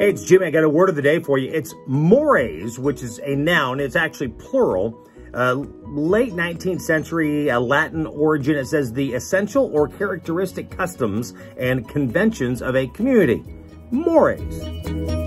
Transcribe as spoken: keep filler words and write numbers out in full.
Hey, it's Jimmy. I got a word of the day for you. It's mores, which is a noun. It's actually plural. Uh, late nineteenth century uh, Latin origin. It says the essential or characteristic customs and conventions of a community. Mores.